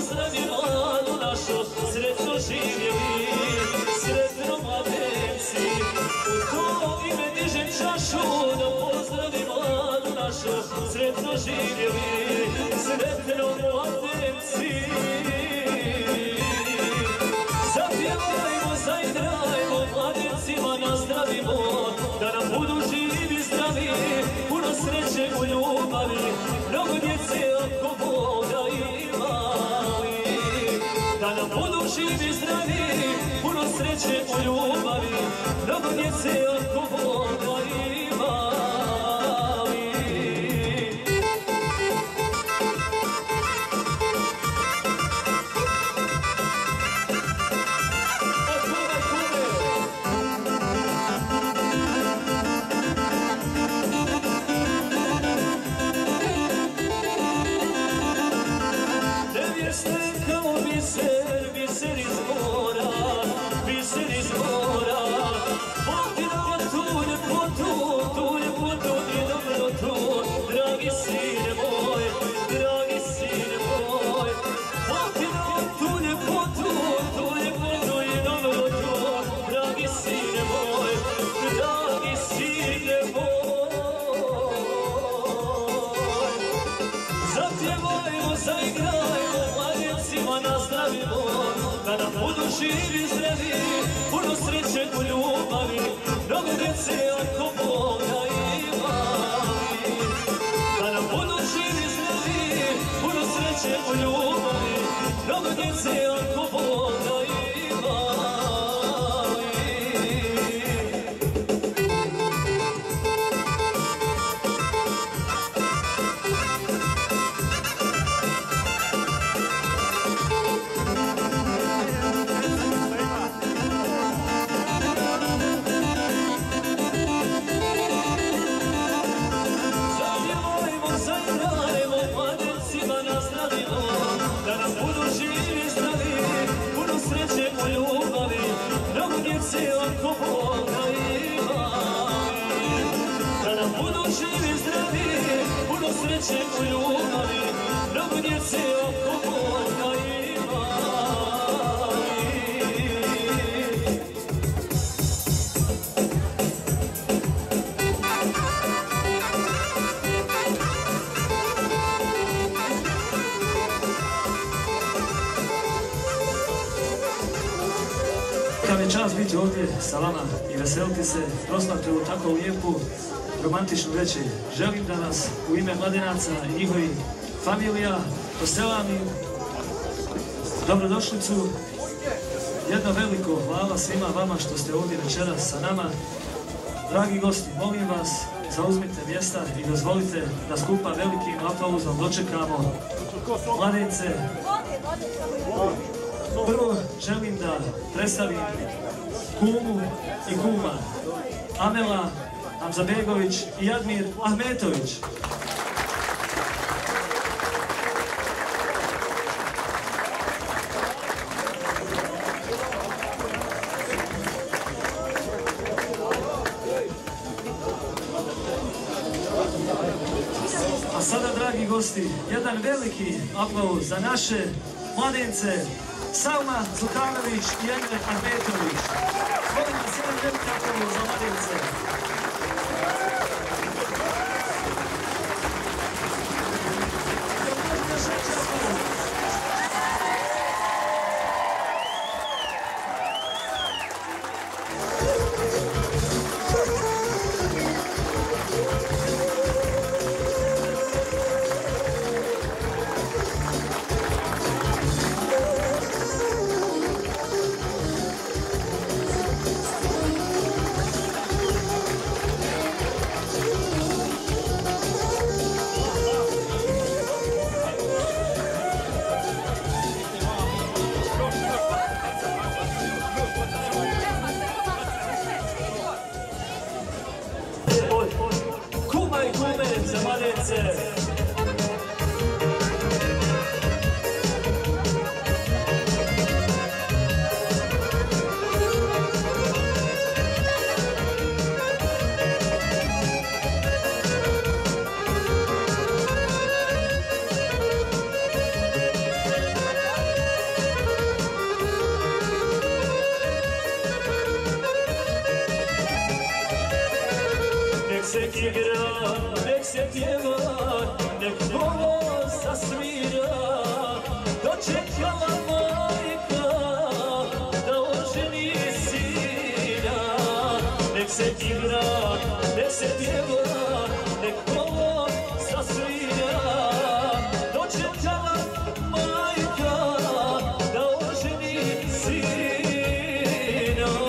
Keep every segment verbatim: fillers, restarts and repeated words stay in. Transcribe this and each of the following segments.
pozdravi mladu našu, sretno živjeli, sretno mladenci. U to ime dižem čašu, da pozdravi mladu našu, sretno živjeli, sretno mladenci. Zapjevajmo, zaigrajmo, mladencima nazdravimo, da nam budu živi, zdravi, puno sreće u ljubavi, mnogo djece ako Boga imali. Da nam budu živi, zdravi, puno sreće u ljubavi, mnogo djece ako Boga imali. Da nam budu živi, zdravi, puno sreće u ljubavi, mnogo djece ako Boga imali. Da nam budu živi, zdravi, puno sreće u ljubavi, mnogo djece ako Boga imali. Ako Boga imali, da nam budu živi, zdravi, puno sreće u ljubavi, mnogo djece ako Boga imali. Kad je čast biti ovdje sa vama i veseliti se, proslaviti u tako lijepu, romantičnu večer. Želim da nas u ime mladenaca i njihovih familija poselamim dobrodošlicu. Jedno veliko hvala svima vama što ste ovdje večeras sa nama. Dragi gosti, molim vas, zauzmite mjesta i dozvolite da skupa velikim aplauzom dočekamo mladence. Prvo želim da predstavim kumu i kuma Amela Hamzabegović i Jadmir Ahmetović. A sada, dragi gosti, jedan veliki aplauz za naše mladence Salma Zukanović i Emre Ahmetović. Molim vas, jedan veliki aplauz za mladence. nek se pjeva, nek golос zasvira. Dočekala majka da oženi sina. Nek se igra, nek se pjeva, nek golos zasvira. Dočekala majka da oženi sina.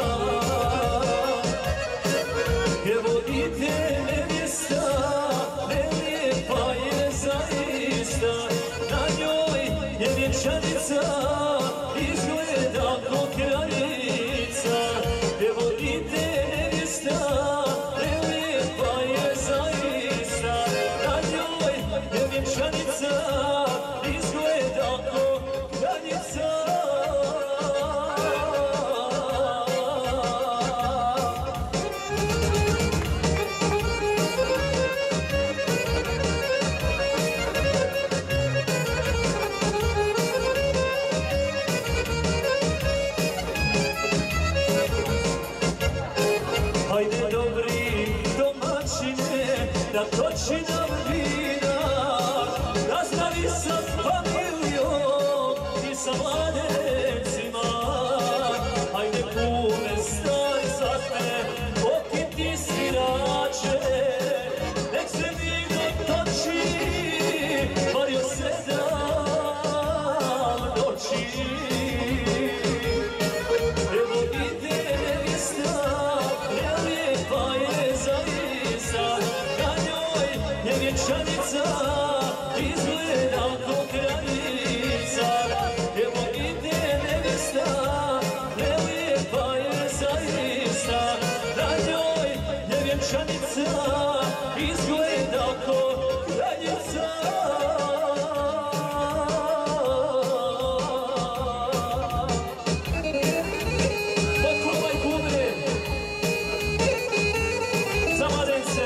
Evo ide nevjesta, prelijepa je zaista. Na njoj je vjenčanica, izgleda ko kraljica. Evo ide nevjesta, prelijepa je zaista. Na njoj je vjenčanica, izgleda ko kraljica. Hajde dobri domaćine, da toči nam vina. Razdravi sa familijom i sa mladencima. Hajde kume stari zlatne, okiti svirače. Nek se vino toči, bar još sedam noći. Evo ide nevjesta, prelijepa je zaista. Na njoj je vjenčanica, izgleda ko kraljica. Evo ide nevjesta, prelijepa je zaista. Na njoj je vjenčanica, izgleda ko kraljica. Potkuvaj kume, za mladence.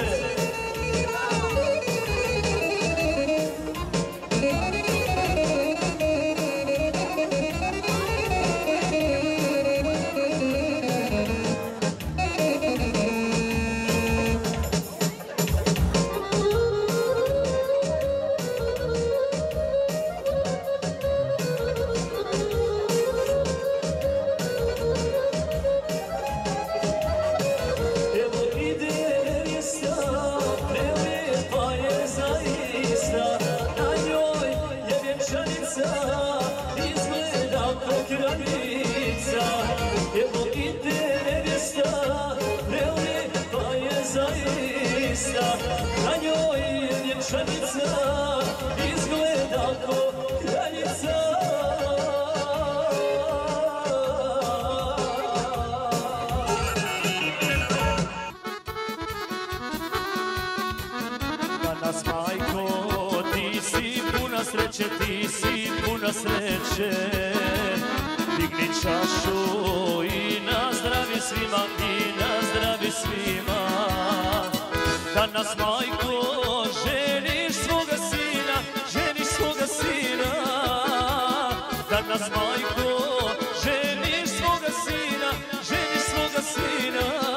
Evo ide nevjesta, prelijepa je zaista. Na njoj je vjenčanica, izgleda ko kraljica. Evo ide nevjesta, prelijepa je zaista. Na njoj je vjenčanica, izgleda ko kraljica. Danas majko, ti si puna sreće, ti si puna sreće. Digni čašu i na zdravi svima, i na zdravi svima. Danas majko, ženiš svoga sina, ženiš svoga sina. Danas majko, ženiš svoga sina, ženiš svoga sina.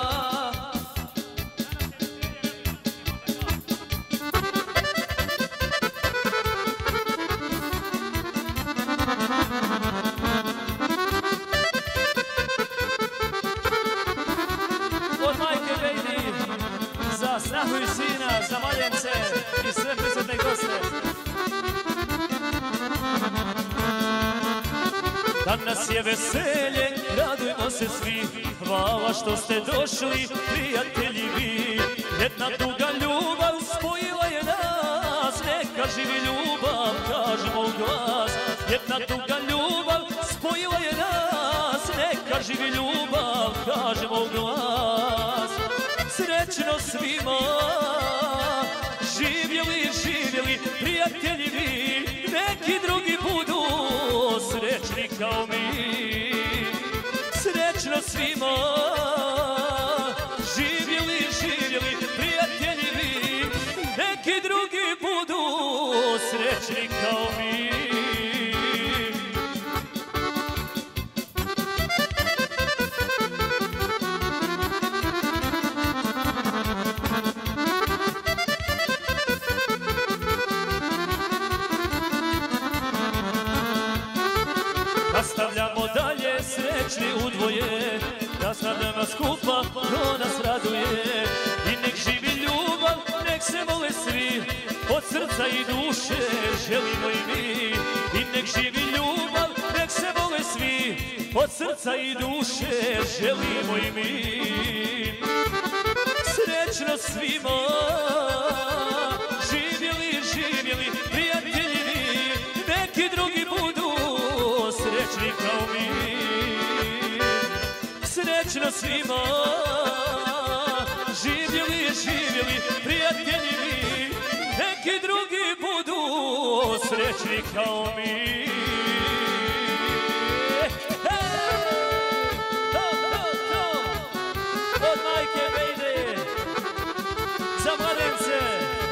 Od majke Bejdi, za snahu i sina, za maljence i sve prisutne goste. Danas je veselje, radujmo se svi, hvala što ste došli, prijatelji vi. Jedna duga ljubav spojila je nas, neka živi ljubav, kažemo u glas. Jedna duga ljubav spojila je nas, neka živi ljubav, kažemo u glas. Srećno svima, živjeli, živjeli, prijatelji vi, neki drugi budu srećni kao mi. Srećno svima, živjeli, živjeli, prijatelji vi, neki drugi budu srećni kao mi. Nastavljamo dalje srećni u dvoje, nastavljamo skupa, to nas raduje. I nek živi ljubav, nek se vole svi, od srca i duše želimo i mi. I nek živi ljubav, nek se vole svi, od srca i duše želimo i mi. Srećno svima, živjeli, živjeli, prijatelji mi, neki drugi budu srećni kao mi. Srećno svima, živjeli, živjeli, prijatelji mi, neki drugi budu srećni kao mi. Od majke Bejde, za mladence.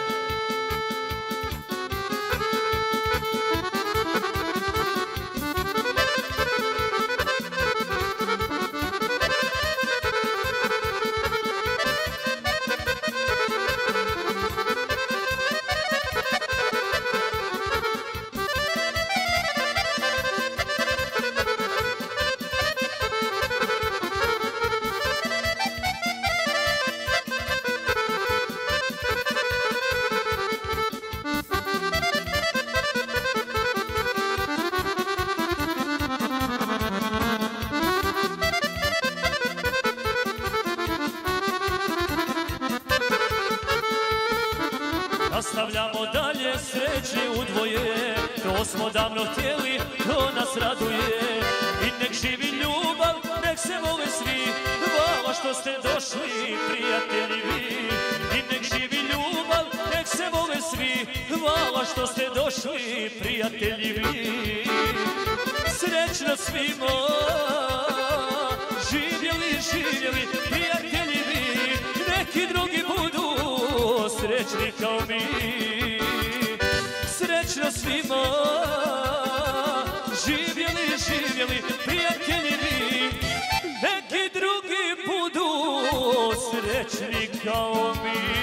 Nastavljamo dalje srećni u dvoje, to smo davno htjeli, to nas raduje. I nek živi ljubav, nek se vole svi, hvala što ste došli, prijatelji vi. I nek živi ljubav, nek se vole svi, hvala što ste došli, prijatelji vi. Srećno svima, živjeli, živjeli, prijatelji vi, neki drugi budu srećni kao mi. Srećno svima, živjeli, živjeli, prijatelji mi, neki drugi budu srećni kao mi.